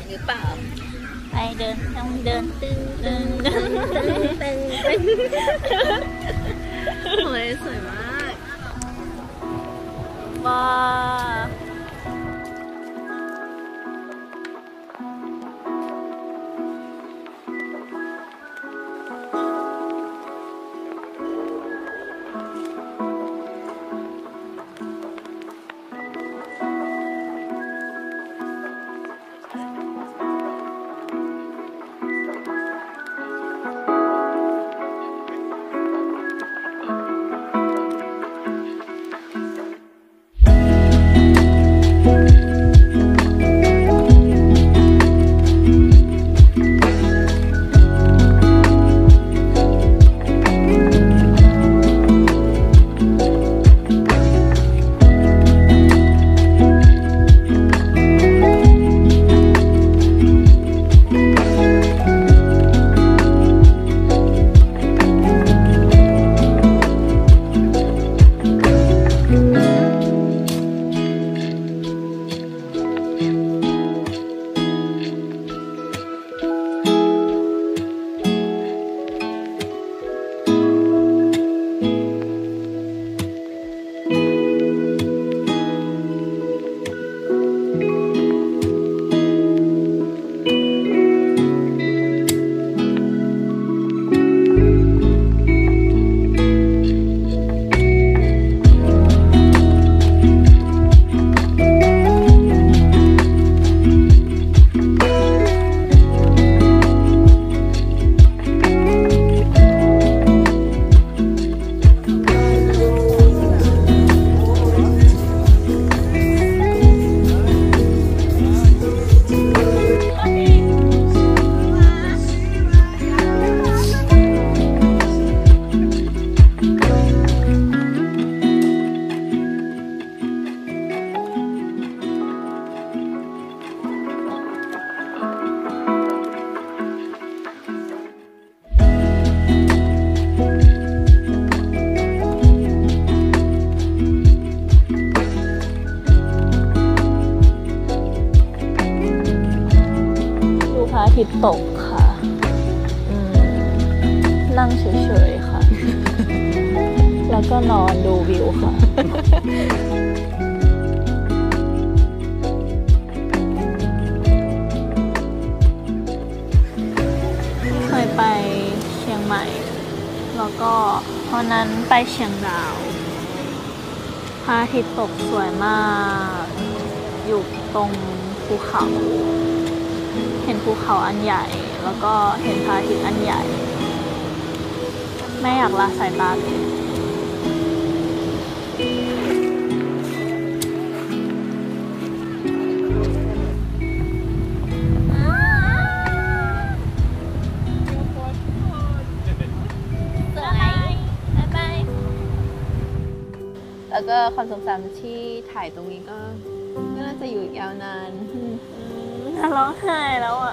หรือเปล่าไปเดินต้องเดินตึงตึงตึงตึงตึงโอ้ยสวยมากว้าดูพระอาทิตย์ตกค่ะนั่งเฉยๆค่ะ แล้วก็นอนดูวิวค่ะ เคยไปเชียงใหม่ แล้วก็ตอนนั้นไปเชียงดาวพระอาทิตย์ตกสวยมาก อยู่ตรงภูเขา เห็นภูเขาอันใหญ่ แล้วก็เห็นพระอาทิตย์อันใหญ่ ไม่อยากละสายตาเลยแล้วก็ความทรงจำที่ถ่ายตรงนี้ก็น่าจะอยู่ยาวนานร้องไห้แล้วอ่ะ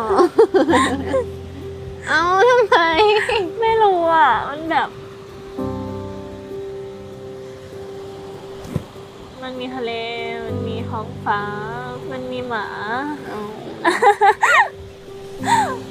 เอาทำไมไม่รู้อ่ะมันแบบมันมีทะเลมันมีท้องฟ้ามันมีหมา